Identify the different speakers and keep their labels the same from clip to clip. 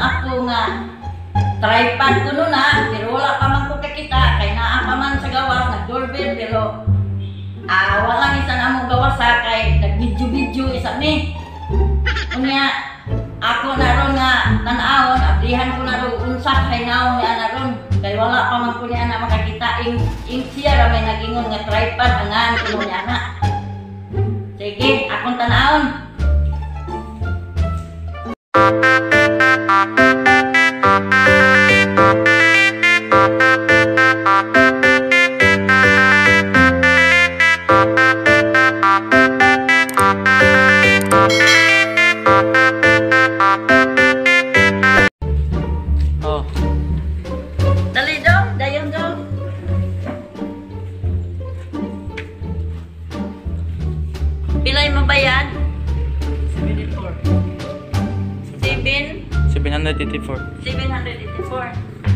Speaker 1: ako nga tripod ko nun pero wala pa man ko kakita kay naa pa man sa gawas nag-doorbell pero wala isa na mong gawas kay nag-video isa ni unya ako na ron nga tanawon abrihan ko na ron unsa kay naon niya na ron kay wala pa man ko niya na makakita ing siya ra may nagingon nga tripod angan kuno niya na sige akong tanawon. Pilay mo ba yan?
Speaker 2: 784.
Speaker 1: 784.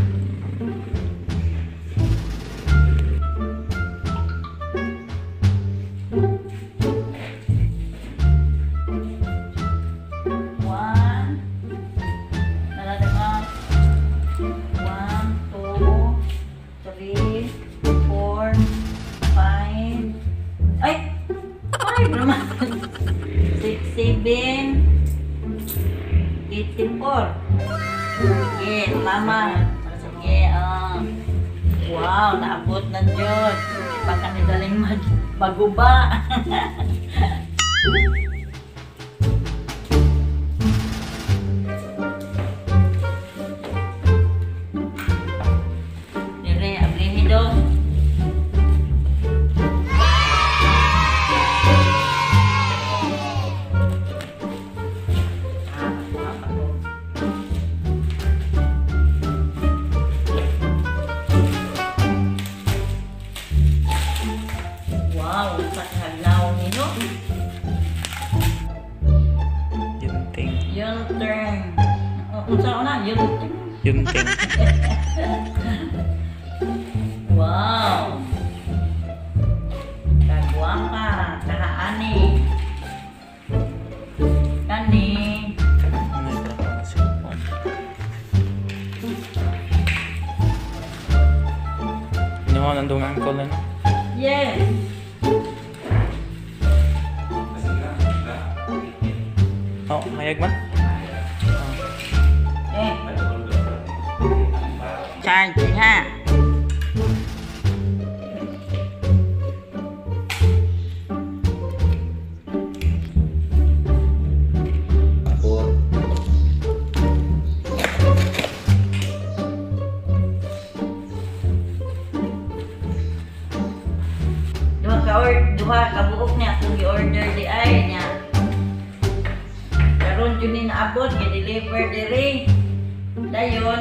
Speaker 1: Sige, salamat. Sige, wow, naabot na Diyos. Baka nidaling maguba. Dire, abrihido. Wow, sakaglaw nino.
Speaker 2: Yunting.
Speaker 1: Yunting. Unsa na? Yunting.
Speaker 2: Yunting.
Speaker 1: Wow. Kagwapa, kahaani. Kani.
Speaker 2: Ini mo nandung angkol na.
Speaker 1: Yes.
Speaker 2: Oh, hayag man?
Speaker 1: Charge ha. Duha ka buok niya kung i-order di ay niya. Karon jud ni naabot gi-deliver diri. Dayon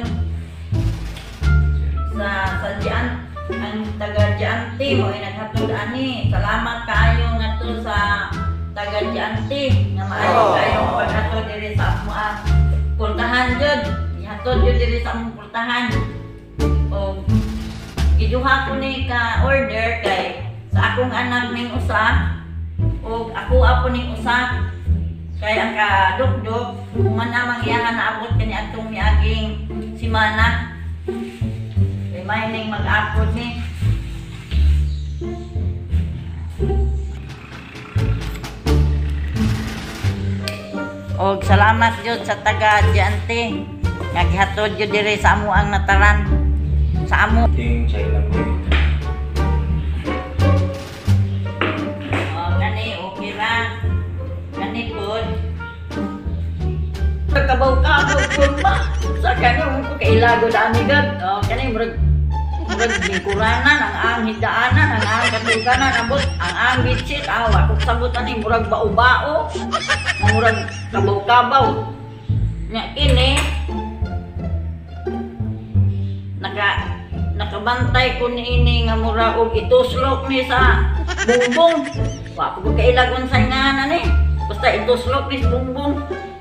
Speaker 1: sa Dian ang taga Dianti mo naghatod ani. Salamat kaayo ngadto sa taga Dianti nga maayo kayo paghatod diri sa amoa. Pultahan jud. Ihatod jud diri sa among pultahan. O giduha ko ni ka order kay sa akong anak ning usa o ako apo ning usa kay ang kadukdok man namang iyahan naabot kani atong miaging simana kay may ning mag-upload ni og salamat jud sa taga Diante nga gihatod jud diri sa amo ang nataran sa amo
Speaker 2: Ting China mo.
Speaker 1: Kabaw-kabaw kurma sa kanong ko kailago dami gad kanay murag lingkuranan ang hidaanan ang katuganan abot ang bitsit ako sabot ani murag bao-bao murag kabaw-kabaw nya kini nakabantay ko niini nga mura og ituslok ni sa bumbong wa ko kailagon sa nganan ni basta ituslok ni sa bumbong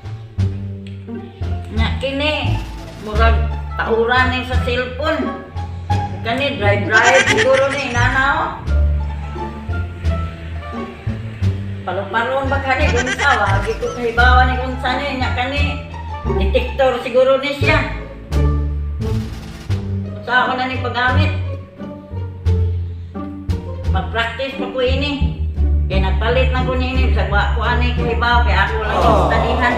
Speaker 1: nya kini murag tauran ni sa cellphone kani drive siguro ni nanaw palong-palong ba kani kung sawa gito kahibawa ni kung sani nya kani Detektor siguro ni siya. Sa ako na ni paggamit. Mag-practice pa ko ini. Kaya nagpalit lang ko ini. Sa ko ani kahibaw. Kaya ako lang yung studyhan.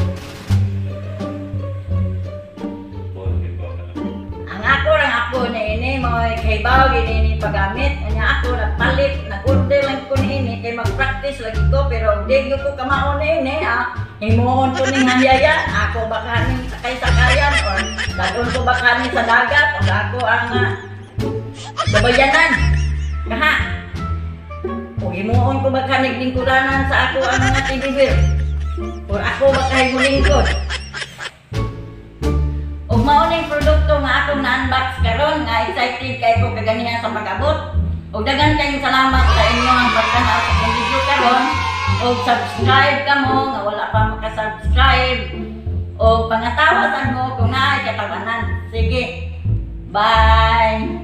Speaker 1: Ang ako na ini. Mga kahibaw gini paggamit. Kanya ako nagpalit. Nag-order lang ko ini. Kaya mag-practice lagi ko. Pero hindi ko kamaon na ini. Himuon ko ning hayaya, ako baka ning sakay-sakayan o dadon ko baka ning sa dagat o ako ang babayanan. Kaha. O himuon ko baka ning lingkuranan sa ako ang mga tinibir. O ako baka himulingkod. O mao ning produkto nga akong na-unbox karon nga excited kay ko kaganihan sa pag-abot. O daghan kayong salamat sa inyong pagtanaw sa akong video karon. O subscribe ka mo, nga wala pa makasubscribe. O pangatawasan mo kung naay katawanan. Sige, bye!